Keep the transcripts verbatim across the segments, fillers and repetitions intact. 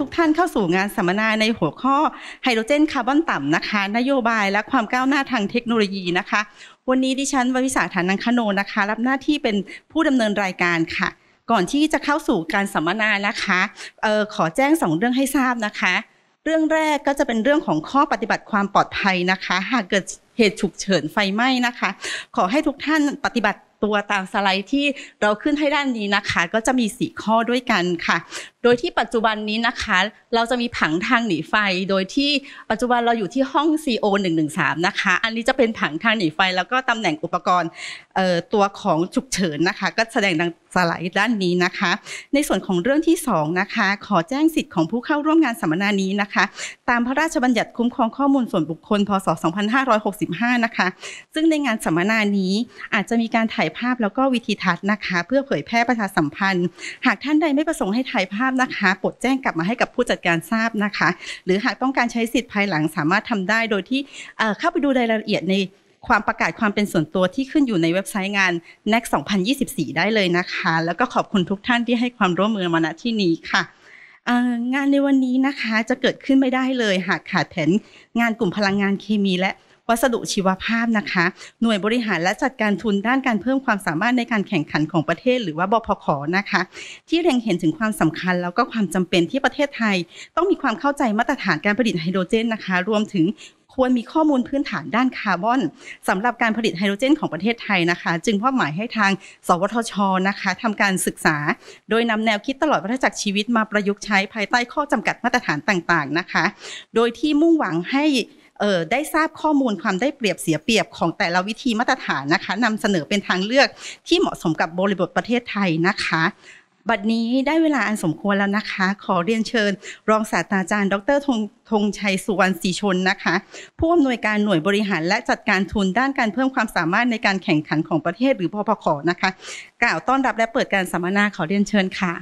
ทุกท่านเข้าสู่งานสัมมนาในหัวข้อไฮโดรเจนคาร์บอนต่ำนะคะนโยบายและความก้าวหน้าทางเทคโนโลยีนะคะวันนี้ดิฉันววิสาฐานังคโนนะคะรับหน้าที่เป็นผู้ดำเนินรายการค่ะก่อนที่จะเข้าสู่การสัมมนานะคะเอ่อขอแจ้งสองเรื่องให้ทราบนะคะเรื่องแรกก็จะเป็นเรื่องของข้อปฏิบัติความปลอดภัยนะคะหากเกิดเหตุฉุกเฉินไฟไหม้นะคะขอให้ทุกท่านปฏิบัติตัวตามสไลด์ที่เราขึ้นให้ด้านนี้นะคะก็จะมีสี่ข้อด้วยกันค่ะโดยที่ปัจจุบันนี้นะคะเราจะมีผังทางหนีไฟโดยที่ปัจจุบันเราอยู่ที่ห้อง ซี โอ หนึ่งหนึ่งสาม นะคะอันนี้จะเป็นผังทางหนีไฟแล้วก็ตำแหน่งอุปกรณ์เอ่อตัวของฉุกเฉินนะคะก็แสดงดังสไลด์ด้านนี้นะคะในส่วนของเรื่องที่สองนะคะขอแจ้งสิทธิ์ของผู้เข้าร่วมงานสัมมนานี้นะคะตามพระราชบัญญัติคุ้มครองข้อมูลส่วนบุคคลพ.ศ. สองพันห้าร้อยหกสิบห้านะคะซึ่งในงานสัมมนานี้อาจจะมีการถ่ายภาพแล้วก็วิธีทัศน์นะคะเพื่อเผยแพร่ประชาสัมพันธ์หากท่านใดไม่ประสงค์ให้ถ่ายภาพนะคะโปรดแจ้งกลับมาให้กับผู้จัดการทราบนะคะหรือหากต้องการใช้สิทธิ์ภายหลังสามารถทำได้โดยที่เข้าไปดูรายละเอียดในความประกาศความเป็นส่วนตัวที่ขึ้นอยู่ในเว็บไซต์งาน เน็กซ์ สองพันยี่สิบสี่ ได้เลยนะคะแล้วก็ขอบคุณทุกท่านที่ให้ความร่วมมือมาณที่นี้ค่ะงานในวันนี้นะคะจะเกิดขึ้นไม่ได้เลยหากขาดแผนงานกลุ่มพลังงานเคมีและวัสดุชีวภาพนะคะหน่วยบริหารและจัดการทุนด้านการเพิ่มความสามารถในการแข่งขันของประเทศหรือว่าบพข.นะคะที่เล็งเห็นถึงความสำคัญแล้วก็ความจำเป็นที่ประเทศไทยต้องมีความเข้าใจมาตรฐานการผลิตไฮโดรเจนนะคะรวมถึงควรมีข้อมูลพื้นฐานด้านคาร์บอนสำหรับการผลิตไฮโดรเจนของประเทศไทยนะคะจึงมอบหมายให้ทางสวทช.นะคะทำการศึกษาโดยนำแนวคิดตลอดวัฏจักรชีวิตมาประยุกต์ใช้ภายใต้ข้อจำกัดมาตรฐานต่างๆนะคะโดยที่มุ่งหวังให้เอ่อได้ทราบข้อมูลความได้เปรียบเสียเปรียบของแต่ละวิธีมาตรฐานนะคะนำเสนอเป็นทางเลือกที่เหมาะสมกับบริบทประเทศไทยนะคะบัดนี้ได้เวลาอันสมควรแล้วนะคะขอเรียนเชิญรองศาสตราจารย์ดร.ธงธงชัยสุวรรณศรีชนนะคะผู้อำนวยการหน่วยบริหารและจัดการทุนด้านการเพิ่มความสามารถในการแข่งขันของประเทศหรือบพข.นะคะกล่าวต้อนรับและเปิดการสัมมนาขอเรียนเชิญค่ะ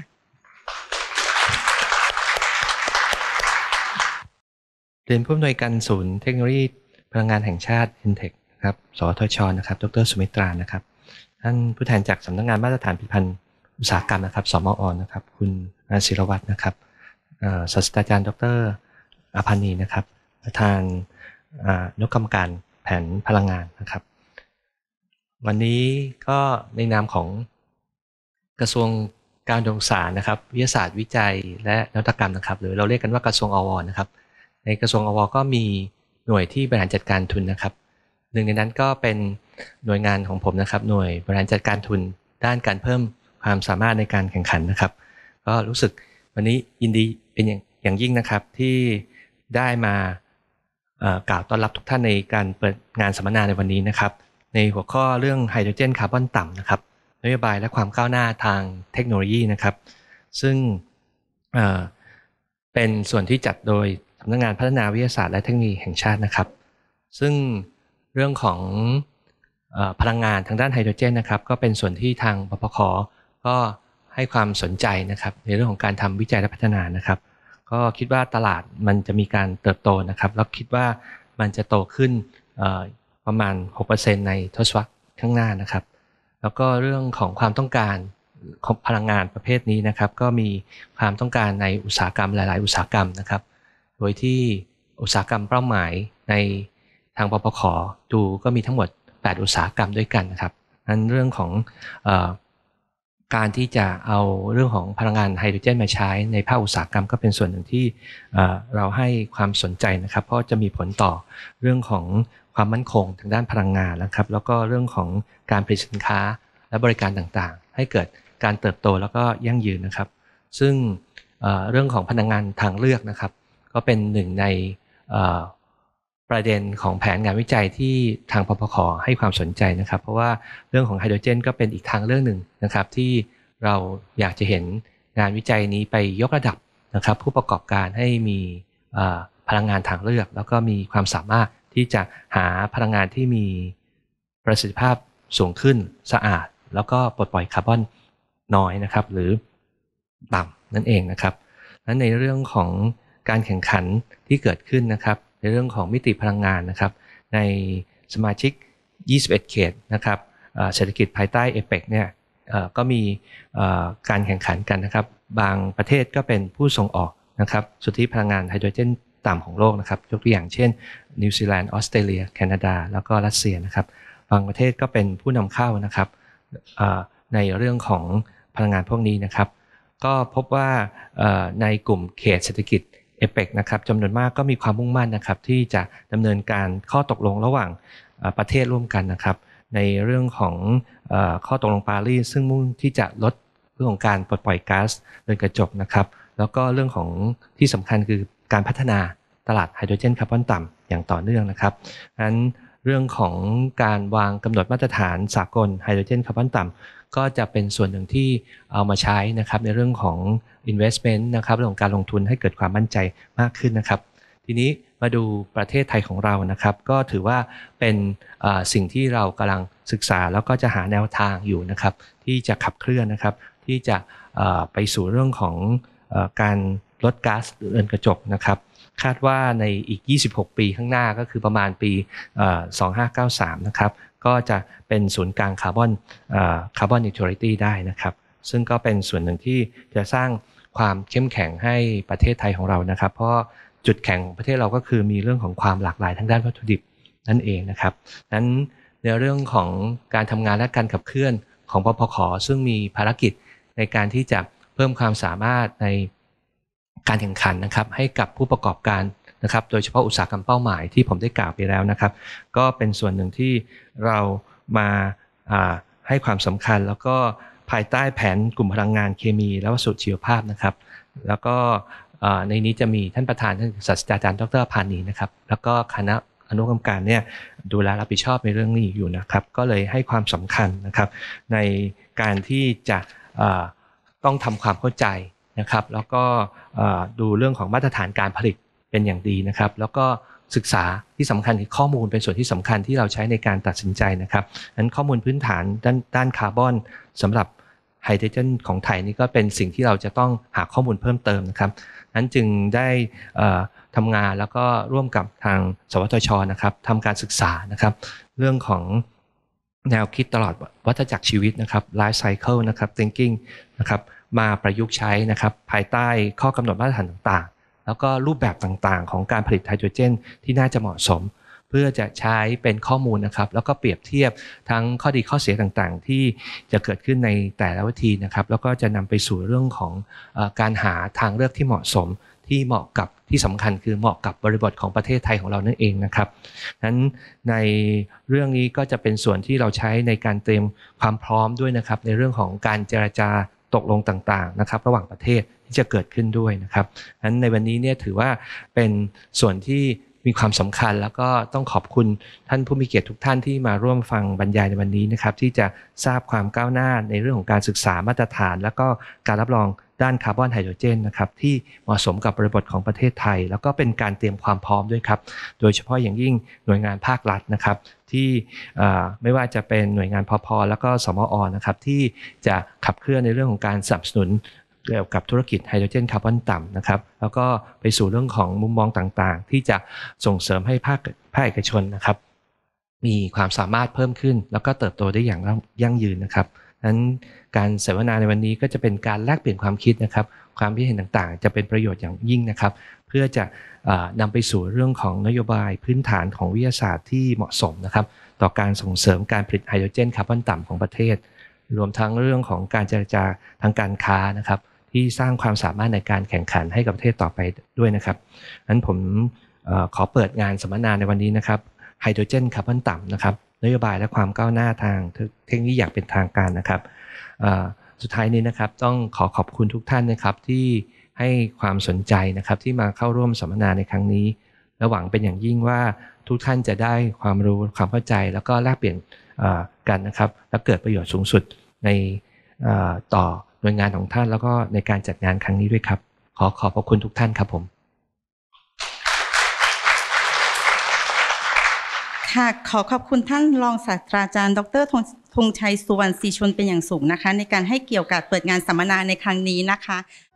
เรียนผู้อำนวยการศูนย์เทคโนโลยีพลังงานแห่งชาติ เอ็น เทค ครับสวทช.นะครับดร.สุมิตรานะครับท่านผู้แทนจากสำนักงานมาตรฐานผลิตภัณฑ์อุตสาหกรรมนะครับสมอ.นะครับคุณอาศิรวัฒน์นะครับศาสตราจารย์ดร.อภานีนะครับประธานอนุกรรมการแผนพลังงานนะครับวันนี้ก็ในนามของกระทรวงการศึกษานะครับวิทยาศาสตร์วิจัยและนวัตกรรมนะครับหรือเราเรียกกันว่ากระทรวงอว.นะครับในกระทรวงอว.ก็มีหน่วยที่บริหารจัดการทุนนะครับหนึ่งในนั้นก็เป็นหน่วยงานของผมนะครับหน่วยบริหารจัดการทุนด้านการเพิ่มความสามารถในการแข่งขันนะครับก็รู้สึกวันนี้ยินดีเป็นอย่างยิ่งนะครับที่ได้มากล่าวต้อนรับทุกท่านในการเปิดงานสัมมนาในวันนี้นะครับในหัวข้อเรื่องไฮโดรเจนคาร์บอนต่ำนะครับนโยบายและความก้าวหน้าทางเทคโนโลยีนะครับซึ่งเป็นส่วนที่จัดโดยสำนักงานพัฒนาวิทยาศาสตร์และเทคโนโลยีแห่งชาตินะครับซึ่งเรื่องของเอ่อพลังงานทางด้านไฮโดรเจนนะครับก็เป็นส่วนที่ทางบพข.ก็ให้ความสนใจนะครับในเรื่องของการทำวิจัยและพัฒนานะครับก็คิดว่าตลาดมันจะมีการเติบโตนะครับแล้วคิดว่ามันจะโตขึ้นเอ่อประมาณ หกเปอร์เซ็นต์ ในทศวรรษข้างหน้านะครับแล้วก็เรื่องของความต้องการของพลังงานประเภทนี้นะครับก็มีความต้องการในอุตสาหกรรมหลายๆอุตสาหกรรมนะครับโดยที่อุตสาหกรรมเป้าหมายในทางบพข.ดูก็มีทั้งหมดแปดอุตสาหกรรมด้วยกันนะครับนั้นเรื่องของเอ่อการที่จะเอาเรื่องของพลังงานไฮโดรเจนมาใช้ในภาคอุตสาหกรรมก็เป็นส่วนหนึ่งที่เอ่อเราให้ความสนใจนะครับเพราะจะมีผลต่อเรื่องของความมั่นคงทางด้านพลังงานนะครับแล้วก็เรื่องของการผลิตสินค้าและบริการต่างๆให้เกิดการเติบโตแล้วก็ยั่งยืนนะครับซึ่งเอ่อเรื่องของพลังงานทางเลือกนะครับก็เป็นหนึ่งในประเด็นของแผนงานวิจัยที่ทางบพข.ให้ความสนใจนะครับเพราะว่าเรื่องของไฮโดรเจนก็เป็นอีกทางเรื่องหนึ่งนะครับที่เราอยากจะเห็นงานวิจัยนี้ไปยกระดับนะครับผู้ประกอบการให้มีพลังงานทางเลือกแล้วก็มีความสามารถที่จะหาพลังงานที่มีประสิทธิภาพสูงขึ้นสะอาดแล้วก็ปลดปล่อยคาร์บอนน้อยนะครับหรือต่ำนั่นเองนะครับและในเรื่องของการแข่งขันที่เกิดขึ้นนะครับในเรื่องของมิติพลังงานนะครับในสมาชิกยี่สิบเอ็ดเขตนะครับเศรษฐกิจภายใต้ เอ เปก เนี่ยก็มีการแข่งขันกันนะครับบางประเทศก็เป็นผู้ส่งออกนะครับสุทธิพลังงานไฮโดรเจนต่ำของโลกนะครับยกตัวอย่างเช่นนิวซีแลนด์ออสเตรเลียแคนาดาแล้วก็รัสเซียนะครับบางประเทศก็เป็นผู้นำเข้านะครับในเรื่องของพลังงานพวกนี้นะครับก็พบว่าในกลุ่มเขตเศรษฐกิจเอเปกนะครับจำนวนมากก็มีความมุ่งมั่นนะครับที่จะดำเนินการข้อตกลงระหว่างประเทศร่วมกันนะครับในเรื่องของข้อตกลงปารีสซึ่งมุ่งที่จะลดเรื่องของการปลดปล่อยก๊าซเรือนกระจกนะครับแล้วก็เรื่องของที่สำคัญคือการพัฒนาตลาดไฮโดรเจนคาร์บอนต่ำอย่างต่อเนื่องนะครับนั้นเรื่องของการวางกำหนดมาตรฐานสากลไฮโดรเจนคาร์บอนต่ำก็จะเป็นส่วนหนึ่งที่เอามาใช้นะครับในเรื่องของ investment นะครับเรื่องของการลงทุนให้เกิดความมั่นใจมากขึ้นนะครับทีนี้มาดูประเทศไทยของเรานะครับก็ถือว่าเป็นสิ่งที่เรากำลังศึกษาแล้วก็จะหาแนวทางอยู่นะครับที่จะขับเคลื่อนนะครับที่จะไปสู่เรื่องของการลดก๊าซเรือนกระจกนะครับคาดว่าในอีกยี่สิบหกปีข้างหน้าก็คือประมาณปีสองพันห้าร้อยเก้าสิบสามนะครับก็จะเป็นศูนย์กลางคาร์บอนคาร์บอนนิวทรัลิตี้ได้นะครับซึ่งก็เป็นส่วนหนึ่งที่จะสร้างความเข้มแข็งให้ประเทศไทยของเรานะครับเพราะจุดแข็งของประเทศเราก็คือมีเรื่องของความหลากหลายทางด้านวัตถุดิบนั่นเองนะครับนั้นในเรื่องของการทำงานและการขับเคลื่อนของปปข.ซึ่งมีภารกิจในการที่จะเพิ่มความสามารถในการแข่งขันนะครับให้กับผู้ประกอบการนะครับโดยเฉพาะอุตสาหกรรมเป้าหมายที่ผมได้กล่าวไปแล้วนะครับก็เป็นส่วนหนึ่งที่เรามาให้ความสำคัญแล้วก็ภายใต้แผนกลุ่มพลังงานเคมีและวัสดุชีวภาพนะครับแล้วก็ในนี้จะมีท่านประธานท่านศาสตราจารย์ดร.พานีนะครับแล้วก็คณะอนุกรรมการเนี่ยดูแลรับผิดชอบในเรื่องนี้อยู่นะครับก็เลยให้ความสำคัญนะครับในการที่จะต้องทำความเข้าใจนะครับแล้วก็ดูเรื่องของมาตรฐานการผลิตเป็นอย่างดีนะครับแล้วก็ศึกษาที่สำคัญคือข้อมูลเป็นส่วนที่สำคัญที่เราใช้ในการตัดสินใจนะครับนั้นข้อมูลพื้นฐานด้านด้านคาร์บอนสำหรับไฮโดรเจนของไทยนี่ก็เป็นสิ่งที่เราจะต้องหาข้อมูลเพิ่มเติมนะครับนั้นจึงได้ทำงานแล้วก็ร่วมกับทางสวทช.นะครับทำการศึกษานะครับเรื่องของแนวคิดตลอดวัฏจักรชีวิตนะครับ life cycle นะครับ thinking นะครับมาประยุกต์ใช้นะครับภายใต้ข้อกำหนดมาตรฐานต่างๆแล้วก็รูปแบบต่างๆของการผลิตไฮโดรเจนที่น่าจะเหมาะสมเพื่อจะใช้เป็นข้อมูลนะครับแล้วก็เปรียบเทียบทั้งข้อดีข้อเสียต่างๆที่จะเกิดขึ้นในแต่ละวิธีนะครับแล้วก็จะนำไปสู่เรื่องของเอ่อการหาทางเลือกที่เหมาะสมที่เหมาะกับที่สำคัญคือเหมาะกับบริบทของประเทศไทยของเรานั่นเองนะครับนั้นในเรื่องนี้ก็จะเป็นส่วนที่เราใช้ในการเตรียมความพร้อมด้วยนะครับในเรื่องของการเจรจาตกลงต่างๆนะครับระหว่างประเทศที่จะเกิดขึ้นด้วยนะครับนั้นในวันนี้เนี่ยถือว่าเป็นส่วนที่มีความสำคัญแล้วก็ต้องขอบคุณท่านผู้มีเกียรติทุกท่านที่มาร่วมฟังบรรยายในวันนี้นะครับที่จะทราบความก้าวหน้าในเรื่องของการศึกษามาตรฐานแล้วก็การรับรองด้านคาร์บอนไฮโดรเจนนะครับที่เหมาะสมกับบริบทของประเทศไทยแล้วก็เป็นการเตรียมความพร้อมด้วยครับโดยเฉพาะอย่างยิ่งหน่วยงานภาครัฐนะครับที่ไม่ว่าจะเป็นหน่วยงานพพ.แล้วก็สมอ.นะครับที่จะขับเคลื่อนในเรื่องของการสนับสนุนเกี่ยวกับธุรกิจไฮโดรเจนคาร์บอนต่ำนะครับแล้วก็ไปสู่เรื่องของมุมมองต่างๆที่จะส่งเสริมให้ภาคภาคเอกชนนะครับมีความสามารถเพิ่มขึ้นแล้วก็เติบโตได้อย่างยั่งยืนนะครับนั้นการเสวนาในวันนี้ก็จะเป็นการแลกเปลี่ยนความคิดนะครับความคิดเห็นต่างๆจะเป็นประโยชน์อย่างยิ่งนะครับเพื่อจะนำไปสู่เรื่องของนโยบายพื้นฐานของวิทยาศาสตร์ที่เหมาะสมนะครับต่อการส่งเสริมการผลิตไฮโดรเจนคาร์บอนต่ำของประเทศรวมทั้งเรื่องของการเจรจาทางการค้านะครับที่สร้างความสามารถในการแข่งขันให้กับประเทศต่อไปด้วยนะครับนั้นผมขอเปิดงานสัมมนาในวันนี้นะครับไฮโดรเจนคาร์บอนต่ำนะครับนโยบายและความก้าวหน้าทางเทคโนโลยีอย่างเป็นทางการนะครับสุดท้ายนี้นะครับต้องขอขอบคุณทุกท่านนะครับที่ให้ความสนใจนะครับที่มาเข้าร่วมสัมมนาในครั้งนี้และหวังเป็นอย่างยิ่งว่าทุกท่านจะได้ความรู้ความเข้าใจแล้วก็แลกเปลี่ยนกันนะครับและเกิดประโยชน์สูงสุดในต่อหน่วยงานของท่านแล้วก็ในการจัดงานครั้งนี้ด้วยครับขอขอบพระคุณทุกท่านครับผมค่ะขอขอบคุณท่านรองศาสตราจารย์ดร.ธงชัยสุวรรณศรีชนเป็นอย่างสูงนะคะในการให้เกียรติกับเปิดงานสัมมนาในครั้งนี้นะคะ